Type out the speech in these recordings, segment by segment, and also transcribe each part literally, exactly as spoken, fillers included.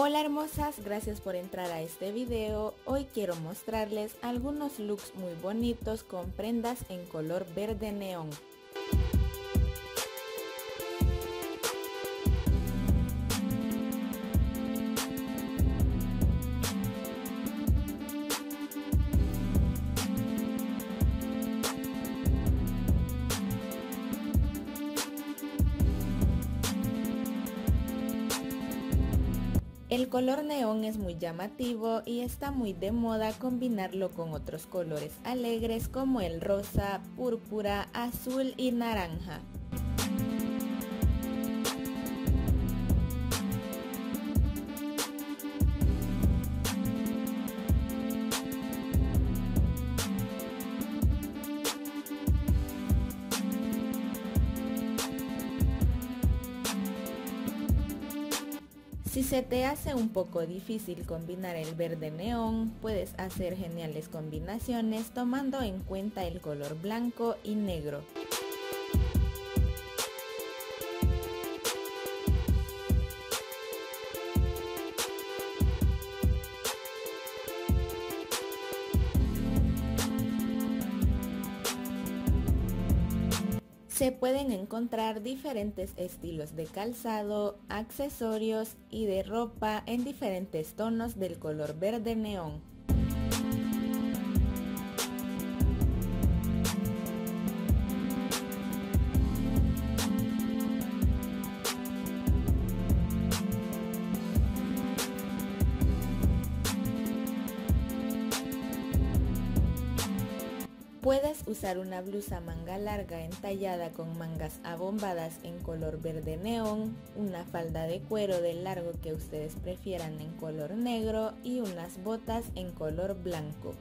Hola hermosas, gracias por entrar a este video. Hoy quiero mostrarles algunos looks muy bonitos con prendas en color verde neón. El color neón es muy llamativo y está muy de moda combinarlo con otros colores alegres como el rosa, púrpura, azul y naranja. Si se te hace un poco difícil combinar el verde neón, puedes hacer geniales combinaciones tomando en cuenta el color blanco y negro. Se pueden encontrar diferentes estilos de calzado, accesorios y de ropa en diferentes tonos del color verde neón. Puedes usar una blusa manga larga entallada con mangas abombadas en color verde neón, una falda de cuero del largo que ustedes prefieran en color negro y unas botas en color blanco.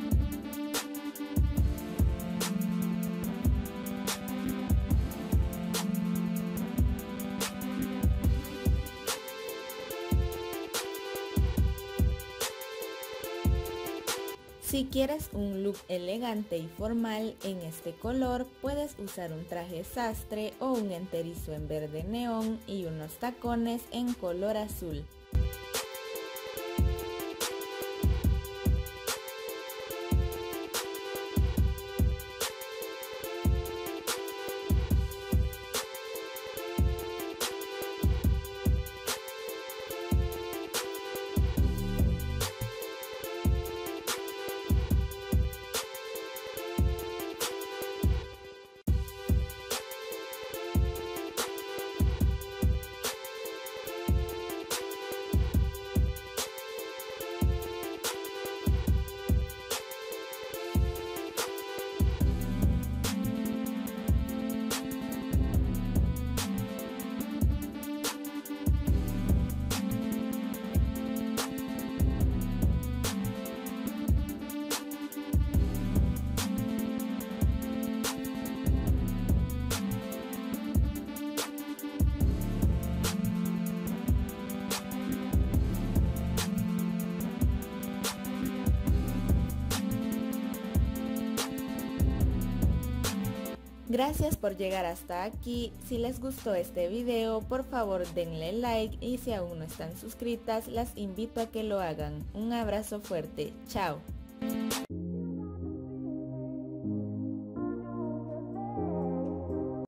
Si quieres un look elegante y formal en este color, puedes usar un traje sastre o un enterizo en verde neón y unos tacones en color azul. Gracias por llegar hasta aquí. Si les gustó este video, por favor denle like y si aún no están suscritas, las invito a que lo hagan. Un abrazo fuerte. Chao.